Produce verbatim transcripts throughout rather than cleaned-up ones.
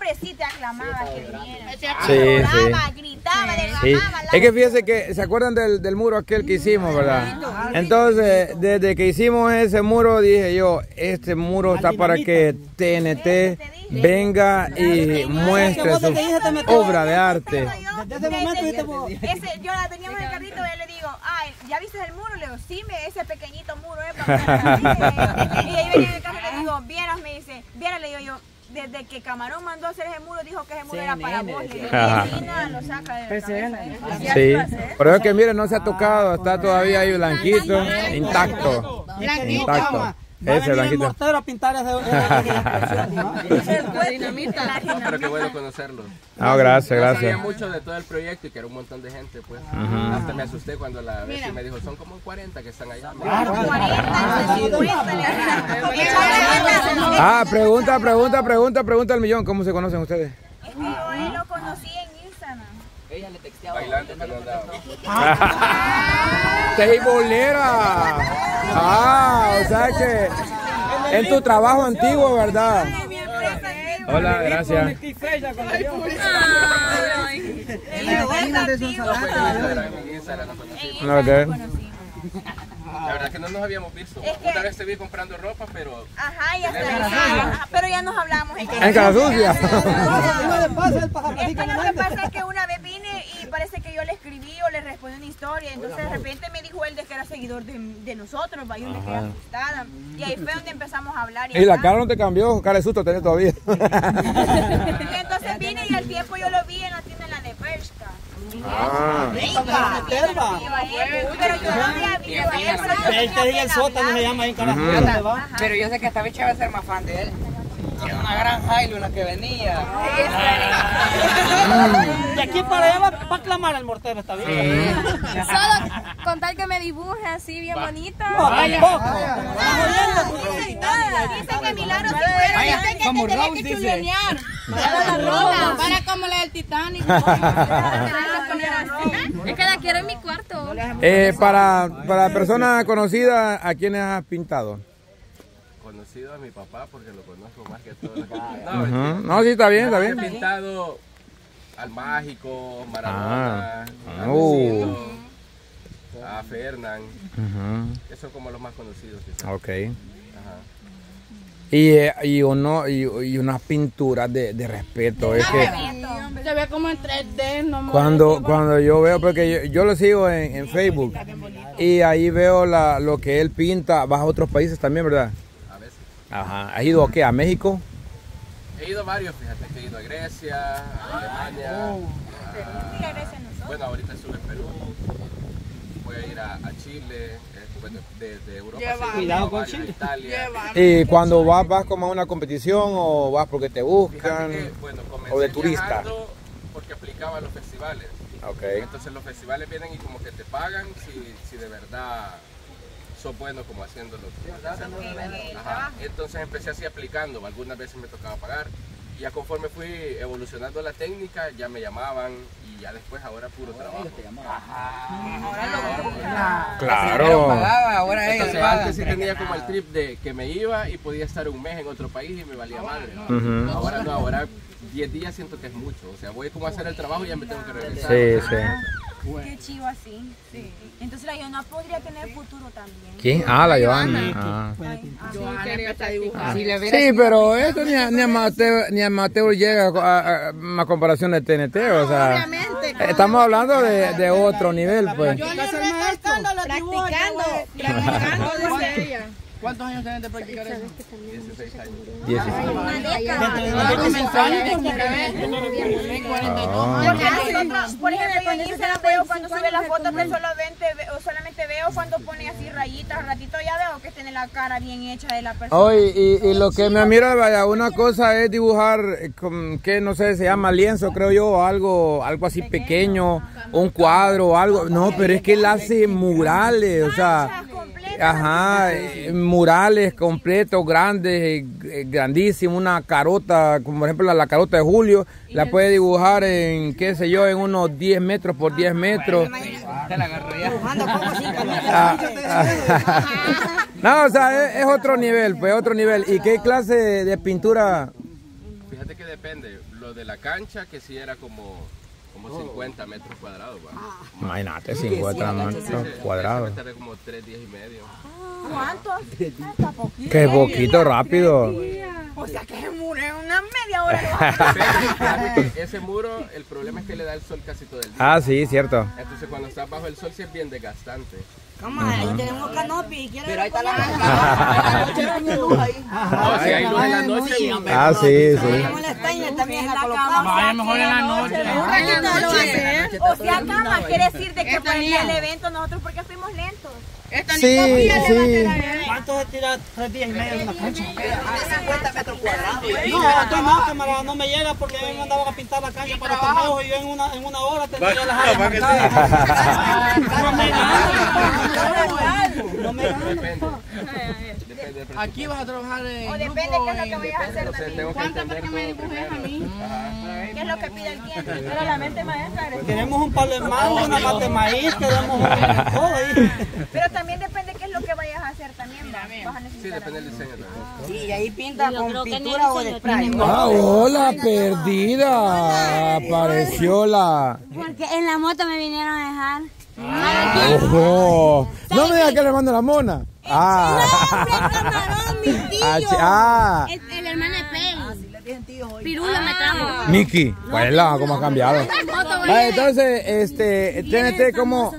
pobrecita aclamaba que viniera. Sí, Lloraba, sí. gritaba, derramaba. Sí. lágrimas. Es que fíjese que, ¿se acuerdan del, del muro aquel que hicimos, verdad? Entonces, desde que hicimos ese muro, dije yo, este muro está para que T N T venga y muestre su obra de arte. Desde ese momento, ese, yo la teníamos en el carrito y yo le digo, ay, ¿ya viste el muro? Le digo, sí, me, ese pequeñito muro es para Y ahí venía en el carro y le digo, vieras, me dice, vieras, le digo yo, desde que Camarón mandó a hacer ese muro, dijo que ese muro era para vos. Le digo, y nada, lo saca de la Sí, pero es que miren, no se ha tocado, está todavía ahí blanquito, intacto. Intacto. Ese blanquito. A pintar ese Pero qué bueno conocerlo. No, gracias, Yo gracias. sabía mucho de todo el proyecto y que era un montón de gente, pues. Uh-huh. Hasta me asusté cuando la vecina me dijo, son como cuarenta que están allá. Ah, pregunta, pregunta, pregunta, pregunta al millón. ¿Cómo se conocen ustedes? Es que yo él lo conocí en Instagram. Ella le texteaba. Bailando que no andaba. ¡Teibolera! Ah, o sea que en tu trabajo antiguo, ¿verdad? Hola, gracias. La verdad que no nos habíamos visto. Es que... Una vez te vi comprando ropa, pero... Ajá, ya está. Pero ya nos hablamos. En Cara Sucia. Es que lo que pasa es que una vez vine y parece que yo le escribí o le respondí una historia. Entonces de repente me dijo él de que era seguidor de, de nosotros, vaya, de que era asustada. Y ahí fue donde empezamos a hablar. Y, y la cara no te cambió, cara de susto tenés todavía. Entonces vine y al tiempo yo lo vi en la tienda en la de Bershka. Ah. Pero yo no había visto eso. Él te diga el sótano, se llama ahí en Carajillo. Pero yo sé que esta bicha va a ser más fan de él. Es una gran Jailo la que venía. De aquí para allá va para clamar al mortero, está bien. Solo con tal que me dibuje así bien bonito. No, tampoco. Dicen que Milagro se fuera. Dicen que como te tenés Rose que dice. chulenear. Para como la del Titanic. Es que la quiero en mi cuarto. Eh, para, para personas conocidas, ¿a quiénes has pintado? Conocido a mi papá porque lo conozco más que todo. No, Uh-huh. No, sí, está bien, está bien. He pintado al Mágico, Maradona, Ah. a Uh. Luisito, a Fernán. Uh-huh. Esos son como los más conocidos. Quizás. Ok. Ajá. Y, eh, y, uno, y, y unas pinturas de, de respeto. Es que Se ve como en tres D, no cuando, cuando yo veo, porque yo, yo lo sigo en, en Facebook, y ahí veo la, lo que él pinta, vas a otros países también, ¿verdad? A veces. Ajá. ¿Has ido a qué? ¿A México? He ido a varios, fíjate que he ido a Grecia, a Alemania. a- bueno, ahorita estuve en Perú. Voy a ir a, a Chile, eh, bueno, de, de Europa. Lleva. sí, Cuidado con varios, a Chile. Italia. ¿Y cuando vas, vas como a una competición o vas porque te buscan? Fíjate que, bueno, comencé o de turista. viajando porque aplicaba a los festivales. Ok. Entonces los festivales vienen y como que te pagan si, si de verdad sos bueno como haciéndolo. Ajá. Entonces empecé así aplicando, algunas veces me tocaba pagar. Y ya conforme fui evolucionando la técnica, ya me llamaban y ya después ahora puro trabajo. Claro. Ahora ellos Entonces pagan. antes sí tenía como el trip de que me iba y podía estar un mes en otro país y me valía madre. Ujú. Ahora no, ahora diez días siento que es mucho. O sea, voy como a hacer el trabajo y ya me tengo que regresar. Sí, sí. Qué chivo así. Sí. Entonces la Joana podría tener futuro también. ¿Quién? Ah, la Joana. Ah. Si le hubiera Sí, pero esto ni a, ni a Mateo, ni a Mateo llega a, a, a comparación de T N T, o sea, estamos hablando de, de otro nivel, pues. Practicando, practicando, dice ella. ¿Cuántos años tienen de practicar eso? dieciséis años. Por ejemplo, yo en Instagram veo cuando sube las fotos que solamente, ve- o solamente veo cuando pone así rayitas, ratito ya veo que tiene la cara bien hecha de la persona. Oye, y, y lo que me admira, vaya, una cosa es dibujar, eh, con, que no sé, se llama lienzo, creo yo, o algo, algo así pequeño, un cuadro o algo. No, pero es que él hace murales, o sea, ajá, eh, murales completos, grandes, eh, grandísimos, una carota, como por ejemplo la, la carota de Julio, la puede dibujar en, qué sé yo, en unos diez metros por diez metros. Te la agarró ya. Ah, ah, no, o sea, es, es otro nivel, pues otro nivel. ¿Y qué clase de, de pintura? Fíjate que depende. Lo de la cancha, que sí era como, como cincuenta metros cuadrados. ¿Va? Imagínate, cincuenta metros cuadrados. Me tardé como tres días y medio. ¿Cuántos? Hasta poquito. Qué poquito rápido. O sea que ese muro es una media hora. Ese muro, el problema es que le da el sol casi todo el día. Ah, sí, cierto. Entonces cuando estás bajo el sol sí es bien desgastante. ¿Cómo? Ahí tenemos canopy. Pero ahí está la luz ahí. No, si hay luz en la noche. Ah, sí, sí. Tenemos la estaña también la colocamos. Vaya mejor en la noche. O sea, cama, quiere decir de que por el día del evento nosotros porque fuimos lentos. Sí, sí. ¿Cuánto se tira tres días y medio en una cancha? cincuenta metros cuadrados. No, estoy mal, camarada, no me llega porque me mandaban a pintar la cancha para los torneos y yo en una, en una hora tendría las áreas marcadas. No me gano. No me gano. Depende. Depende. Aquí vas a trabajar en O depende grupo, qué es lo que en- vayas a hacer Entonces también. tengo que ¿Cuánto entender para que me todo dibujes a primero. mí? ¿Qué es lo que pide el cliente? Pero la mente maestra. Queremos un palo de mango, una mata de maíz, queremos un- todo ahí. Pero también depende qué es lo que vayas a hacer también. ¿va? Vas a Sí, necesitar. depende del diseño también. Sí, y ahí pinta con pintura o de spray. Ah, hola, perdida. Apareció la... Porque en la moto me vinieron a dejar. Oh, no me digas que le mando la mona. Ah. Camarón, mi tío. Ah, chi- ah. El, el hermano de Peli. Pirulo me trajo. Miki, pues la cómo ha cambiado. Ah, entonces, este, T N T, ¿cómo?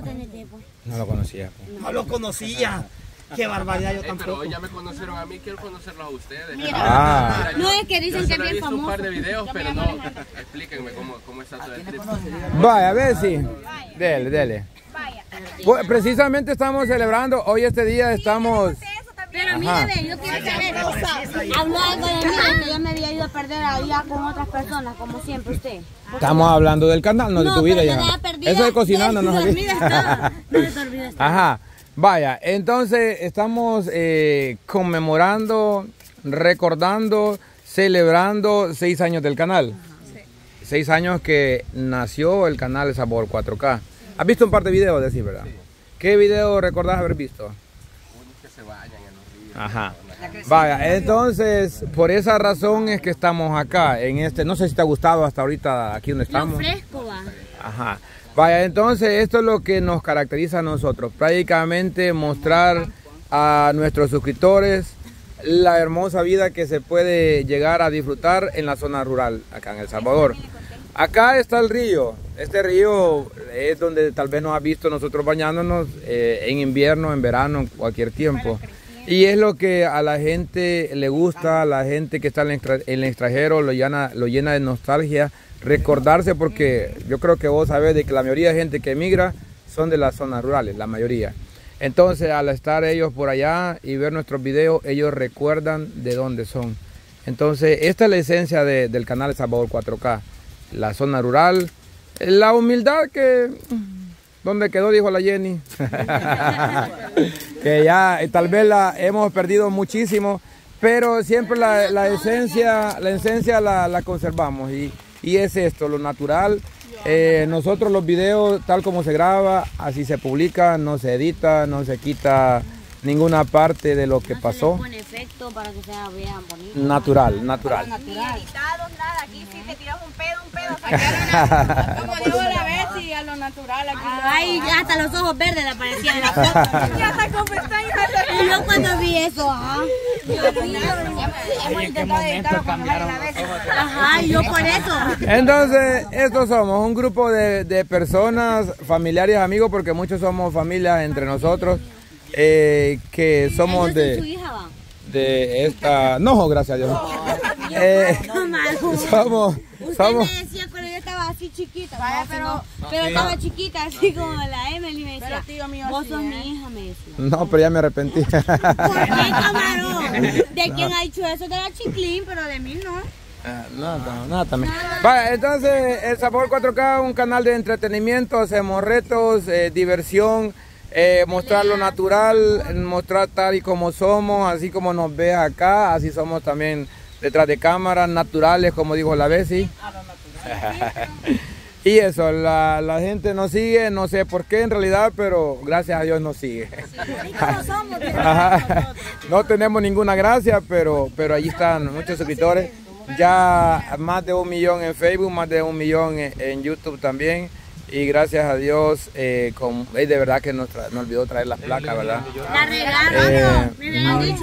No lo conocía. No lo conocía. Qué barbaridad, yo Eh, pero tampoco. hoy ya me conocieron a mí, quiero conocerlos a ustedes. Ah. Mira, yo- No, es que dicen yo que solo es he bien visto un par famoso. de videos, pero no. Explíquenme cómo, cómo está todo el trip. Vaya, a ver si. Dele, dele. Vaya. Pues, precisamente estamos celebrando, hoy este día estamos... Eso también. Pero mírame, yo quiero saber. Habló algo de mí, que yo me había ido a perder allá con otras personas, como siempre usted. Estamos hablando del canal, no de tu vida pero ya. yo estaba perdida. Eso de cocinando, no Dormida sabía. estaba. Dormida estaba. Ajá. Vaya, entonces estamos eh, conmemorando, recordando, celebrando seis años del canal. Seis años que nació el canal El Sabor cuatro K. ¿Has visto un par de videos de así, verdad? ¿Qué video recordás haber visto? Unos que se bañan en los ríos. Ajá. Vaya, entonces, por esa razón es que estamos acá, en este, no sé si te ha gustado hasta ahorita aquí donde Lo estamos. fresco va. Ajá. Vaya, entonces esto es lo que nos caracteriza a nosotros, prácticamente mostrar a nuestros suscriptores la hermosa vida que se puede llegar a disfrutar en la zona rural, acá en El Salvador. Acá está el río, este río es donde tal vez nos ha visto nosotros bañándonos eh, en invierno, en verano, en cualquier tiempo. Y es lo que a la gente le gusta, a la gente que está en el, extra, en el extranjero lo llena, lo llena de nostalgia, recordarse, porque yo creo que vos sabés de que la mayoría de gente que emigra son de las zonas rurales, la mayoría. Entonces al estar ellos por allá y ver nuestros videos, ellos recuerdan de dónde son. Entonces esta es la esencia de, del canal El Salvador cuatro K, la zona rural, la humildad que... ¿Dónde quedó? Dijo la Jenny. Que ya eh, tal vez la hemos perdido muchísimo, pero siempre la, la esencia, la esencia la, la conservamos y, y es esto, lo natural. Eh, nosotros los videos tal como se graba, así se publica, no se edita, no se quita ninguna parte de lo que pasó. No se le pone efecto para que sea bien bonito. Natural, natural. Ni editados, nada. Aquí si te tiras un pedo, un pedo. Sacaron Como digo la vez y a lo natural aquí. Ay, hasta los ojos verdes le aparecían en la foto. Ya está con pestañas. Y yo cuando vi eso, ajá. Hemos intentado editarlo con la vez. Ajá, y yo por eso. Entonces, estos somos un grupo de, de personas, familiares, amigos, porque muchos somos familias entre nosotros, eh, que somos Ellos y su de, hija va. de esta... No, gracias a Dios. Eh, No, malo. somos... Usted somos me decía cuando yo estaba así chiquita, Vaya, ¿no? pero- pero estaba chiquita, así como la Emily me decía, Pero tío mío vos así, sos ¿eh? mi hija, me decía. no, pero ya me arrepentí. ¿Por qué, camarón? ¿De quién ha dicho eso? De la Chiclín, pero de mí no. Ah, Nada, nada también. Vaya, entonces El Sabor cuatro K, un canal de entretenimiento, hacemos retos, eh, diversión, eh, mostrar lo natural, mostrar tal y como somos, así como nos ves acá, así somos también detrás de cámaras, naturales, como dijo la Bessie. Y eso, la, la gente nos sigue, no sé por qué en realidad, pero gracias a Dios nos sigue. Ajá. No tenemos ninguna gracia, pero, pero allí están muchos suscriptores. Ya más de un millón en Facebook, más de un millón en, en YouTube también. Y gracias a Dios, eh, con, eh, de verdad que nos, tra nos olvidó traer las placas, ¿verdad? La regaron, Eh, no, me habían dicho.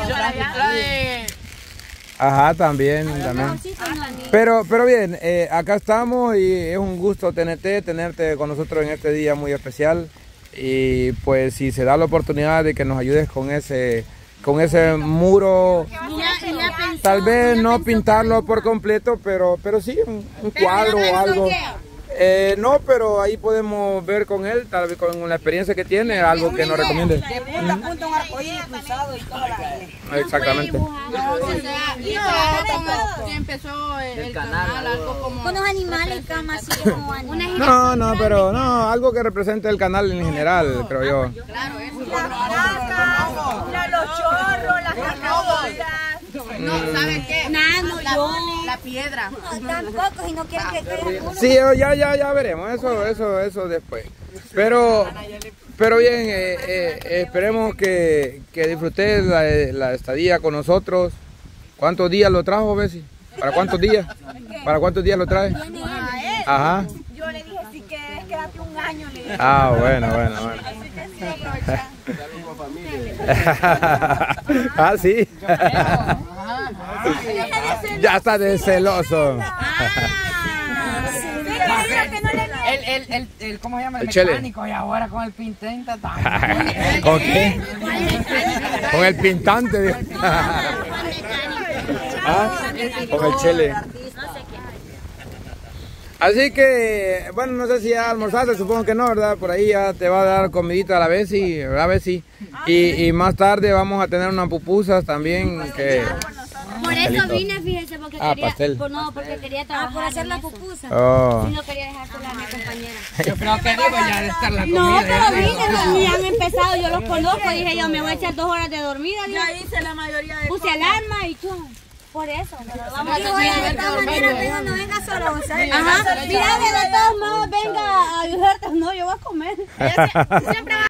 Ajá, también, también. Pero, pero bien, eh, acá estamos y es un gusto tenerte, tenerte con nosotros en este día muy especial. Y pues si se da la oportunidad de que nos ayudes con ese, con ese muro, tal vez no pintarlo por completo, pero, pero sí un, un cuadro o algo. Eh, no, pero ahí podemos ver con él, tal vez con la experiencia que tiene, algo que nos recomiende. De punta a punta un arcoíris cruzado y toda la gente. Exactamente. Y como que empezó el, el canal, algo como... Con los animales, camas, así como animales. No, no, pero no, algo que represente el canal en general, creo yo. Claro, eso. Las vacas, los chorros, las cascaditas. No, ¿sabes qué? Nada, no, La, yo. la piedra. No, tampoco, si no quieren que caigan uno. Sí, ya, ya, ya veremos, eso, eso, eso después. Pero, pero bien, eh, eh, esperemos que, que disfrutes la, la estadía con nosotros. ¿Cuántos días lo trajo, Bessie? ¿Para cuántos días? ¿Para cuántos días lo trae? Ajá. Yo le dije, si quieres, quédate un año. Le dije. Ah, bueno, bueno, bueno. Así que sí, aprovecha. Ah, sí. Ya está de celoso. El, el, el, el, ¿cómo se llama? El, El chele. mecánico y ahora con el pintenta ¿Con qué? Con el pintante. Dios. ¿Ah? Con el chele. Así que, bueno, no sé si ya almorzaste, supongo que no, ¿verdad? Por ahí ya te va a dar comidita a la Bessie, ¿verdad, Bessie? Y, y más tarde vamos a tener unas pupusas también que... Por eso vine, fíjense, porque Ah, quería, pastel. por, no, porque quería trabajar. por hacer la pupusa. Oh. Y no quería dejar sola a mi compañera. Yo creo que digo ya de estar la comida. No, ya pero de- vine, no, ya han empezado, yo los conozco, dije yo, me voy a echar dos horas de dormida. Ya hice la mayoría de Puse alarma y tú. Por eso, pero vamos a Entonces, de verte todas dormido, maneras, ¿eh? digo, no venga solo, ¿sabes? Ajá. Mira, de todos modos, venga a ayudarte, no, yo voy a comer. Ella sie- siempre va